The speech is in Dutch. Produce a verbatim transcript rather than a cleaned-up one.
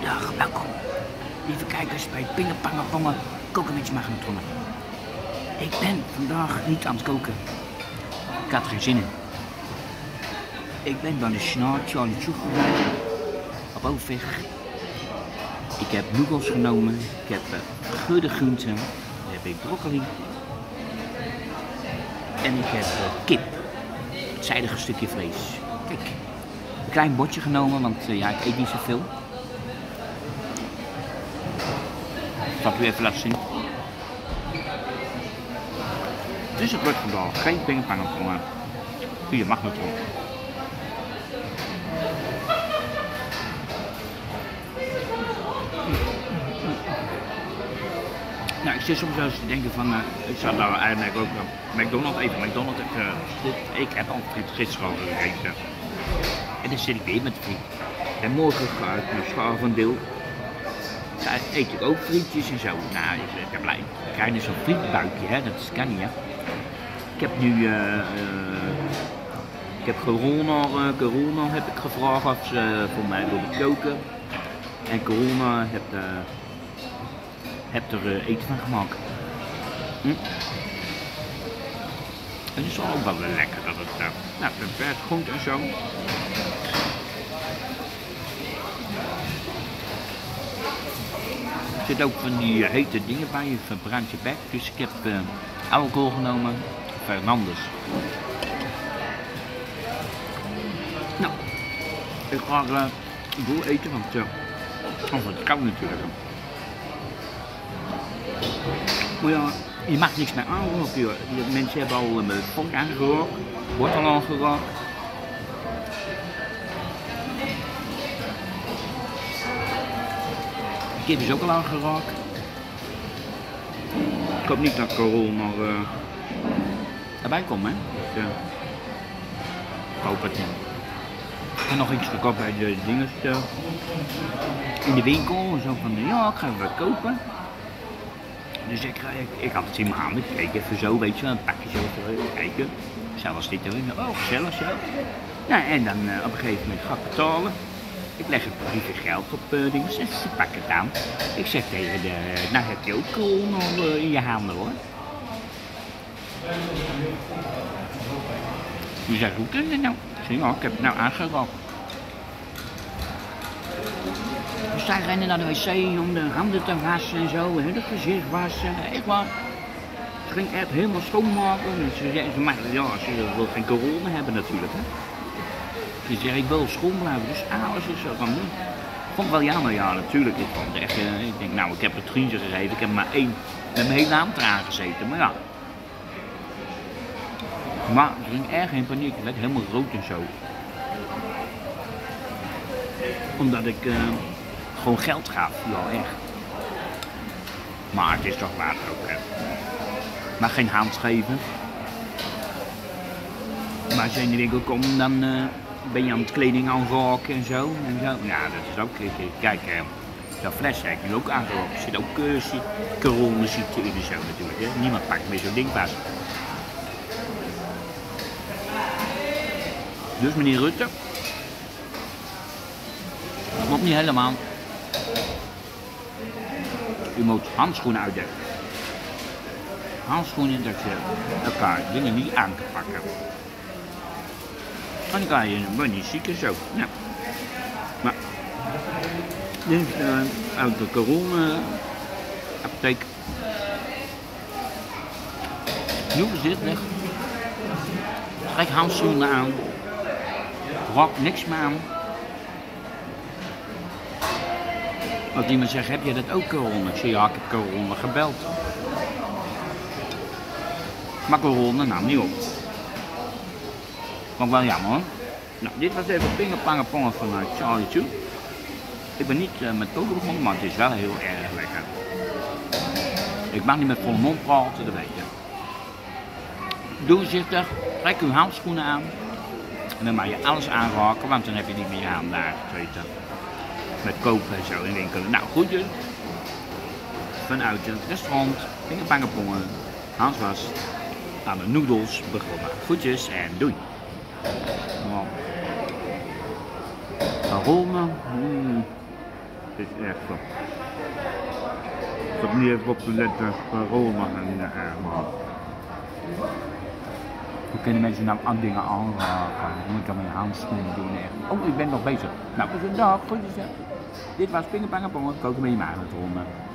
Goedendag, welkom. Lieve kijkers bij Pingepangepongen koken met je magnetron. Ik ben vandaag niet aan het koken. Ik had er geen zin in. Ik ben bij de Schnaar Charlie Choe gebleven. Op overweg. Ik heb noedels genomen. Ik heb uh, gegeurde groenten. Dan heb ik broccoli. En ik heb uh, kip. Het zijdige stukje vlees. Kijk. Een klein bordje genomen, want uh, ja, ik eet niet zoveel. Ik zal het u even laten zien. Dus het wordt vandaag geen pingepangepongen. Via magnetron. Nou, ik zit soms wel eens te denken van, uh, ik zou nou eigenlijk ook uh, McDonald's even. McDonald's, uh, ik heb altijd gisteren al gegeten. En dan zit ik weer met friet. En morgen ga ik naar Schavendeel. Daar eet ik ook frietjes en zo. Nou, ik ben blij. Ik krijg nu zo'n frietbuikje, hè, dat kan niet, hè. Ik heb nu, uh, uh, ik heb corona, uh, corona heb ik gevraagd of ze uh, voor mij wilden koken. En corona heeft, uh, heeft er uh, eten van gemaakt. Hm? Het is ook wel weer lekker dat het, uh, nou, het werd goed en zo. Er zit ook van die uh, hete dingen bij, je verbrandt je bek. Dus ik heb uh, alcohol genomen, Fernandes. Nou, ik ga uh, boel eten, want uh, anders wordt het koud natuurlijk. Maar ja, je mag niks meer aanraken, joh. Die mensen hebben al uh, volk aangeraakt, wordt al aangeraakt. De kip is ook al aangeraakt. Ik hoop niet dat corona uh, erbij komt, hè. Dus, uh, ik hoop het niet. Ik heb nog iets gekocht bij de dinges uh, in de winkel en zo van, ja, ik ga wat kopen. Dus ik, ik, ik had het in mijn handen, ik keek even zo, weet je wel, een pakje zo even kijken. Zelfs dit erin, oh gezellig zo. Nou, en dan uh, op een gegeven moment ga ik betalen. Ik leg het briefje geld op uh, dingen, ze pakken het aan. Ik zeg tegen de, nou heb je ook corona uh, in je handen hoor. Die zegt, hoe kun je nou? Ik zeg, nou, ik heb het nou aangeraakt. Dus zij rennen naar de wc om de handen te wassen en zo, en het gezicht wassen, echt waar. Ze ging echt helemaal schoonmaken. En ze zei, ze mag, ja, ze wil geen corona hebben natuurlijk, hè. Ze zei, ik wil schoon blijven, dus alles is zo van doen. Ik vond het wel jammer, ja natuurlijk. Ik vond het echt, uh, ik denk, nou, ik heb het vriendje gegeven, ik heb maar één, met mijn hele naam eraan gezeten, maar ja. Maar ze ging erg in paniek, het werd helemaal rood en zo. Omdat ik uh, gewoon geld gaf, ja echt. Maar het is toch waard ook, hè. Maar geen hand geven. Maar als je in de winkel komt, dan uh, ben je aan het kleding aanraken en zo. En zo. Ja, dat is ook, kijk, uh, zo'n fles heb ik nu ook aangeraakt. Er zit ook uh, coronaziekte in en zo natuurlijk, hè. Niemand pakt meer zo'n ding vast. Dus meneer Rutte, dat klopt niet helemaal. U moet handschoenen uitdekken. Handschoenen dat je elkaar dingen niet aan kan pakken. En dan kan je maar niet ziek en zo. Nou. Maar dit is uh, uit de corona apotheek. Nu is dit weg. Trek handschoenen aan. Rok niks meer aan. Als iemand zegt, heb je dat ook corona? Ik zeg, ja, ik heb corona gebeld. Maar corona nam niet op. Vond ik wel jammer hoor. Nou, dit was even Pingepangepongen van uh, Charlie Choe. Ik ben niet uh, met koken begonnen, maar het is wel heel erg lekker. Ik mag niet met volle mond praten, dat weet je. Doe voorzichtig, trek uw handschoenen aan. En dan mag je alles aanraken, want dan heb je niet meer je handen daar gezeten. Met kopen en zo in winkelen. Nou, groetjes. Vanuit het restaurant Pingepangepongen. Hans was aan de noedels begonnen. Groetjes en doei. Aroma. Mm. Het is echt zo. Ik heb niet even op te letten van Roma en uh, Hoe kunnen mensen nou aan dingen aanraken? Je moet dan met handschoenen doen echt. Oh, ik ben nog bezig. Nou, dus een dag, goed is het. Dit was Pingepangenpongen, koken met je maag met ronden.